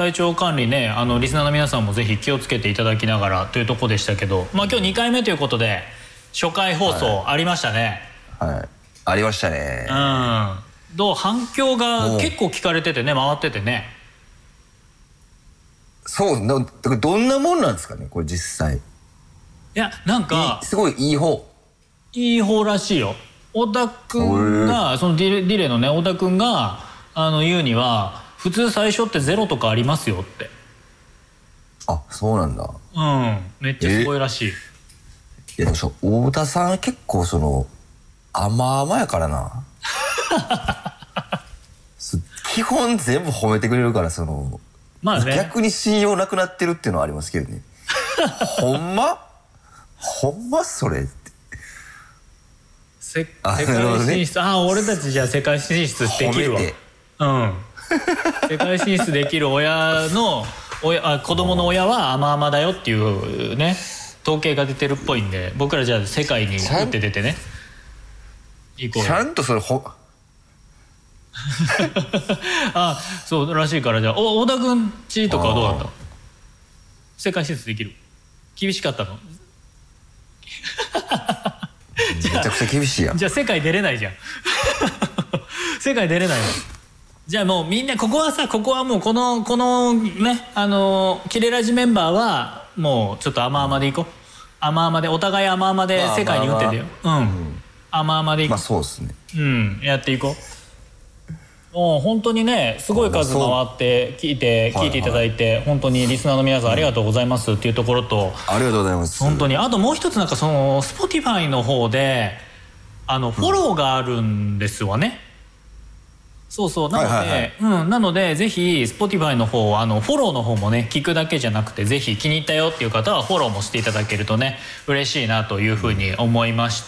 体調管理ね、リスナーの皆さんもぜひ気をつけていただきながらというところでしたけど、まあ今日2回目ということで初回放送ありましたね。 はい、ありましたね。 どう反響が結構聞かれててね、回っててね。 そう、どんなもんなんですかね、これ実際。いや、なんかすごいいい方らしいよ。太田君がそのディレイのね、太田君が言うには、普通最初って0とかありますよって。 あ、そうなんだ。 めっちゃすごいらしい。 いやでも太田さん結構甘々やからな。基本全部褒めてくれるから、 まあね、 逆に信用なくなってるっていうのはありますけどね。ほんまそれって。 世界進出、俺たちじゃあ世界進出できるわ。世界進出できる子供の親は甘々だよっていうね、統計が出てるっぽいんで、僕らじゃあ世界に打って出てね、行こうよ。 ちゃんとそうらしいから、じゃあ太田君ちとかはどうだった？世界進出できる？厳しかったの？ めちゃくちゃ厳しいやん。 じゃあ世界出れないじゃん。世界出れないの。じゃあもうみんなここはもうこのね、キレラジメンバーはもうちょっと甘々でいこう。甘々で、お互い甘々で世界に打ってんだよ。甘々でいこう。 まあそうですね。 やっていこう。もう本当にね、すごい数回って聞いていただいて、本当にリスナーの皆さんありがとうございますっていうところと、 ありがとうございます。 本当にあともう一つ、なんかSpotify の方でフォローがあるんですわね。そうなのでぜひ Spotify の方フォローの方もね、聞くだけじゃなくて、ぜひ気に入ったよっていう方はフォローもしていただけるとね、嬉しいなというふうに思いました。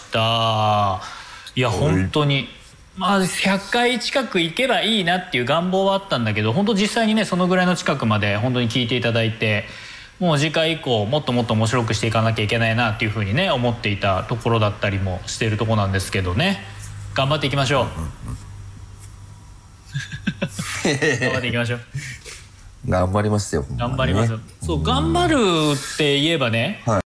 いや本当にまあ100回近く行けばいいなっていう願望はあったんだけど、本当実際にねそのぐらいの近くまで本当に聞いていただいて、もう次回以降もっともっと面白くしていかなきゃいけないなっていうふうにね思っていたところだったりもしているところなんですけどね、頑張っていきましょう。頑張っていきましょう。 頑張りますよ。 頑張りますよ。そう、頑張るって言えばね、